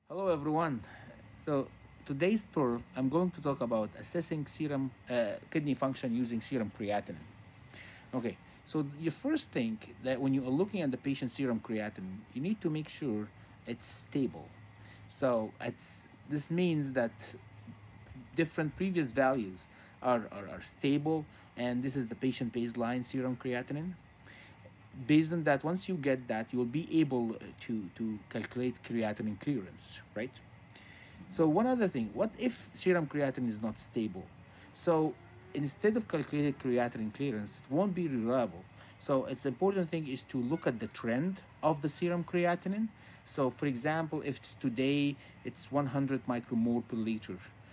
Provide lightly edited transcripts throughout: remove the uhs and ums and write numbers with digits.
Hello everyone. So today's tour, I'm going to talk about assessing serum kidney function using serum creatinine. Okay, so your first thing that when you are looking at the patient's serum creatinine, you need to make sure it's stable. So this means that different previous values are stable, and this is the patient baseline serum creatinine. Based on that, once you get that, you will be able to calculate creatinine clearance, right? So one other thing, what if serum creatinine is not stable? So instead of calculating creatinine clearance, it won't be reliable. So it's the important thing is to look at the trend of the serum creatinine. So for example, if it's today it's 100 micromole per liter,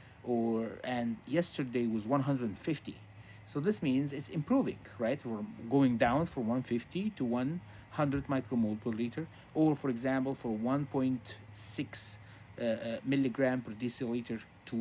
and yesterday was 150. So this means it's improving, right? We're going down from 150 to 100 micromole per liter, or for example, for 1.6 milligram per deciliter to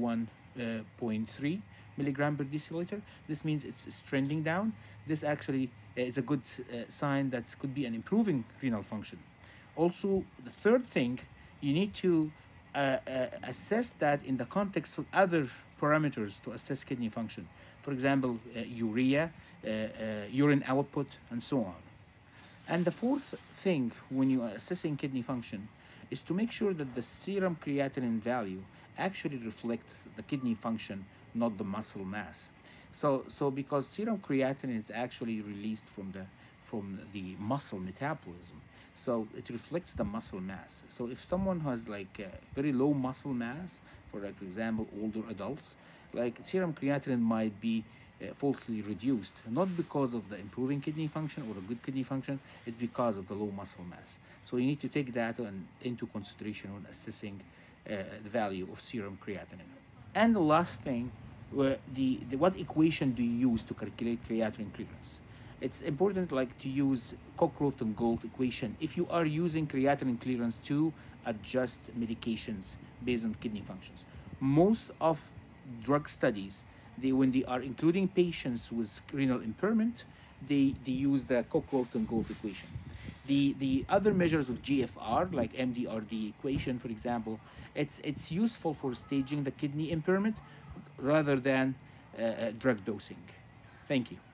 1.3 milligram per deciliter. This means it's trending down. This actually is a good sign that could be an improving renal function. Also, the third thing, you need to assess that in the context of other parameters to assess kidney function. For example, urea, urine output, and so on. And the fourth thing when you are assessing kidney function is to make sure that the serum creatinine value actually reflects the kidney function, not the muscle mass. So because serum creatinine is actually released from the muscle metabolism, so it reflects the muscle mass. So if someone has like very low muscle mass, for example older adults, like serum creatinine might be falsely reduced, not because of the improving kidney function or a good kidney function, it's because of the low muscle mass. So you need to take that into consideration when assessing the value of serum creatinine. And the last thing, what equation do you use to calculate creatinine clearance? It's important like to use Cockcroft-Gault equation if you are using creatinine clearance to adjust medications based on kidney functions. Most of drug studies, when they are including patients with renal impairment, they use the Cockcroft-Gault equation. The other measures of GFR, like MDRD equation, for example, it's useful for staging the kidney impairment rather than drug dosing. Thank you.